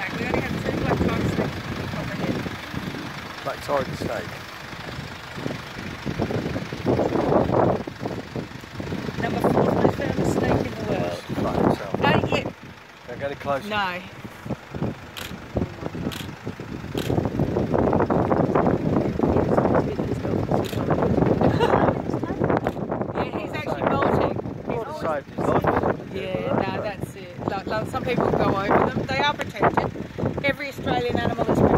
snake. We only have 2 black tiger snakes in Copperhead. Black tiger snake. Number 4 most famous snake in the world. Fuck yourself. Yeah. Don't get it closer. No. Yeah, he's actually molting. Saved his life. Yeah, no, that's it. Like some people go over them. They are protected. Every Australian animal is protected.